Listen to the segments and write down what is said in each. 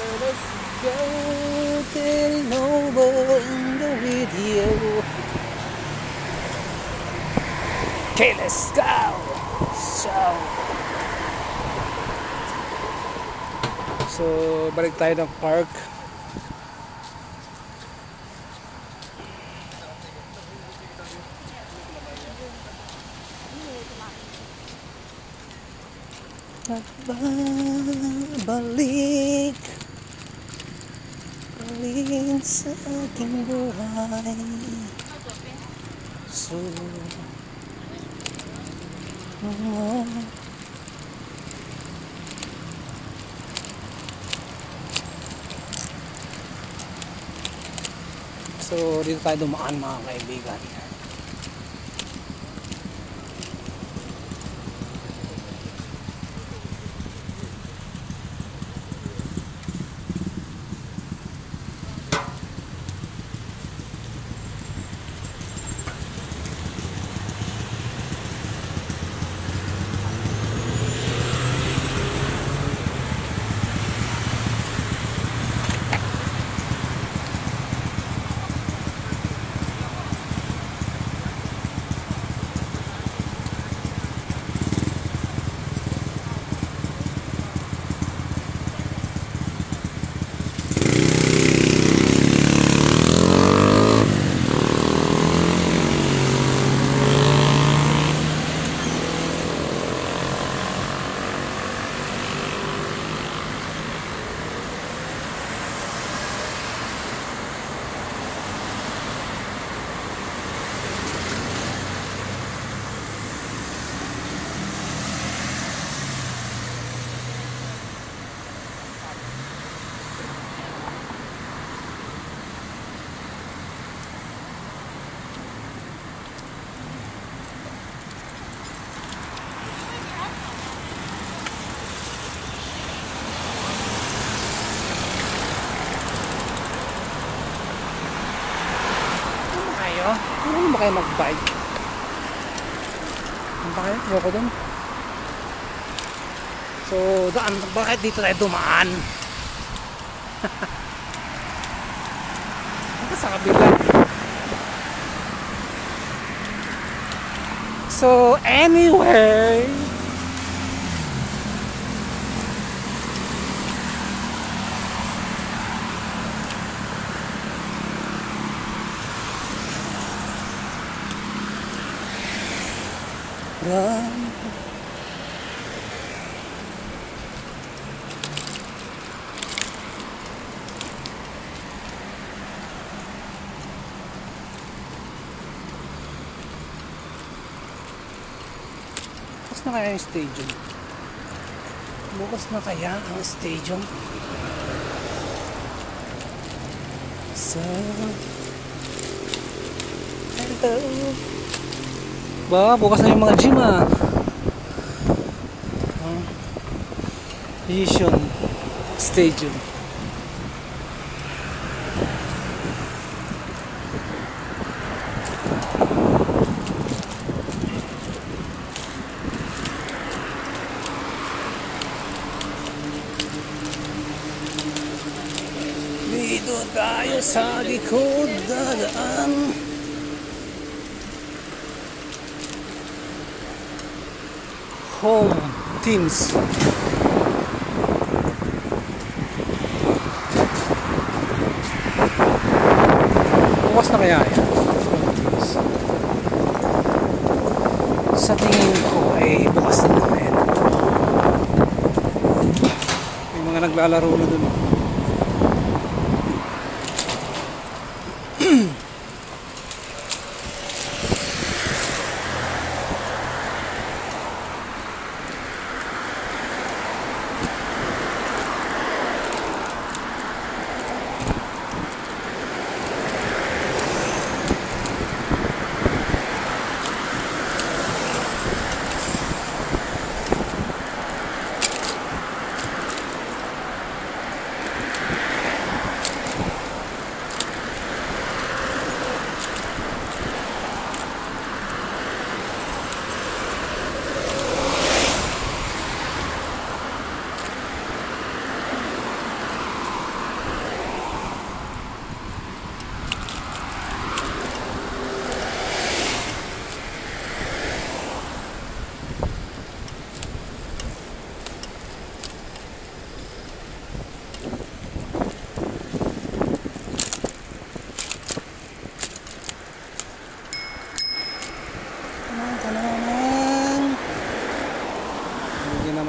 let's go till over in the video. Okay, let's go. So balik tayo ng park. Balik sa aking buhay. So dito tayo dumaan mga kaibigan. Ano ba kayo mag-bike? Ano ba kayo? Huwag ko dun. So, bakit dito tayo dumaan? Ano sa kabila? So, anyway, bukas na kaya yung stadium? Bukas na kaya ang stadium? So, hello. Ba, bukas na yung mga gym Vision Stadium. Dito tayo sa likod dadaan. Home teams. Bukas na kaya yan? Sa tingin ko ay bukas na kaya. May mga naglalaro na dun.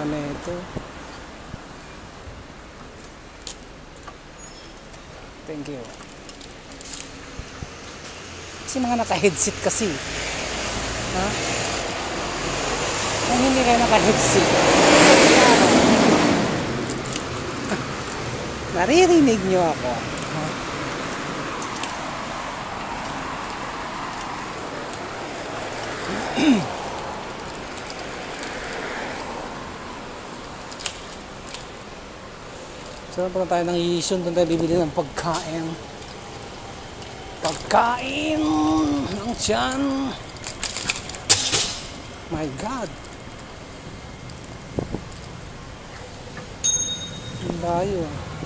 na ito. Thank you. Kasi mga naka-headset kasi. Ha? Kung hindi kayo naka-headset, naririnig nyo ako. Ha? So, pag tayo ng Yishun, doon tayo bibili ng pagkain. Pagkain ng tiyan. My God. Ang layo.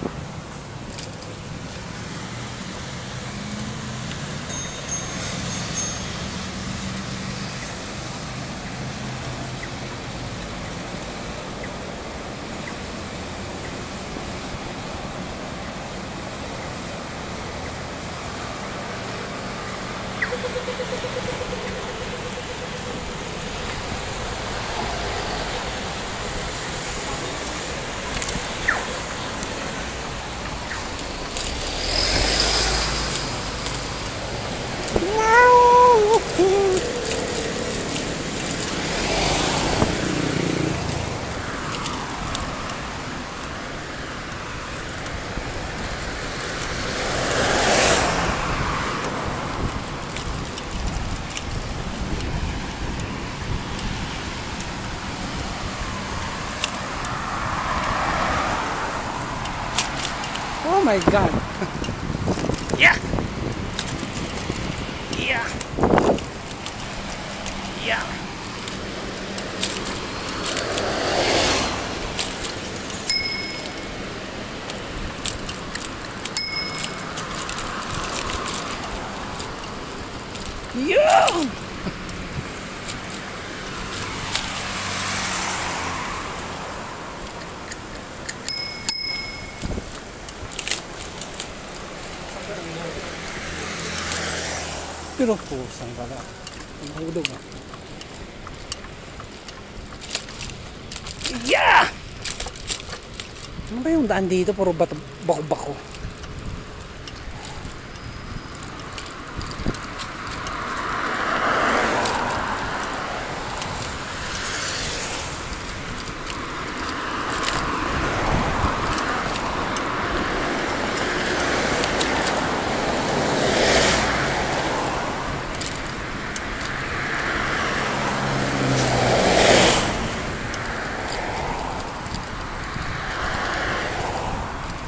Oh my God. Yeah. Yeah. Yeah. Yeah. Pero pusang pala. Ang hulog ah. Yeah! Ano ba yung daan dito? Puro bako-bako.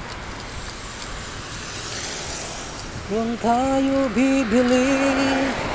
Doon tayo bibili